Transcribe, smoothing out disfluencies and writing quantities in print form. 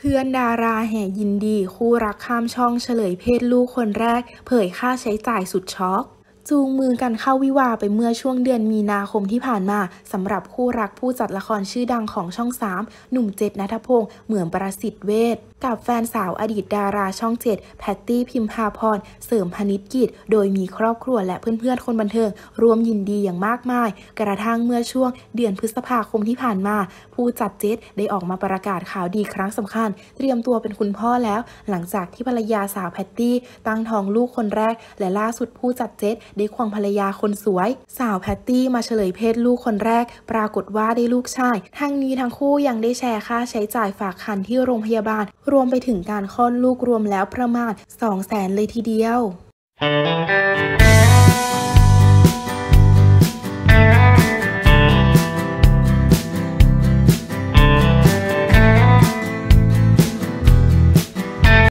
พื่อนดาราแห่ยินดีคู่รักข้ามช่องเฉลยเพศลูกคนแรกเผยค่าใช้จ่ายสุดช็อกจูงมือกันเข้าวิวาห์ไปเมื่อช่วงเดือนมีนาคมที่ผ่านมาสำหรับคู่รักผู้จัดละครชื่อดังของช่อง3หนุ่มเจษ ณัฐพงษ์เหมือนประสิทธิ์เวชกับแฟนสาวอดีตดาราช่อง7แพตตี้พิมพาพรเสริมพนิชกิจโดยมีครอบครัวและเพื่อนๆคนบันเทิงร่วมยินดีอย่างมากมายกระทั่งเมื่อช่วงเดือนพฤษภาคมที่ผ่านมาผู้จัดเจษได้ออกมาประกาศข่าวดีครั้งสำคัญเตรียมตัวเป็นคุณพ่อแล้วหลังจากที่ภรรยาสาวแพตตี้ตั้งท้องลูกคนแรกและล่าสุดผู้จัดเจษได้ควงภรรยาคนสวยสาวแพตตี้มาเฉลยเพศลูกคนแรกปรากฏว่าได้ลูกชายทั้งนี้ทั้งคู่ยังได้แชร์ค่าใช้จ่ายฝากครรภ์ที่โรงพยาบาลรวมไปถึงการคลอดลูกรวมแล้วประมาณ 200,000 เลยทีเดียว